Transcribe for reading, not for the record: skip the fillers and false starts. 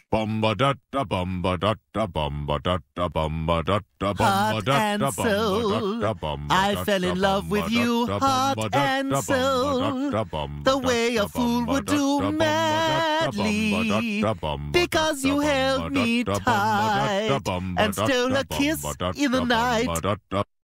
Bomba da da bomba da da bomba da da bomba da da bomba Heart da and da soul, I fell in love with you, heart and soul, the way a fool would do madly, because you held me tight and stole a kiss in the night.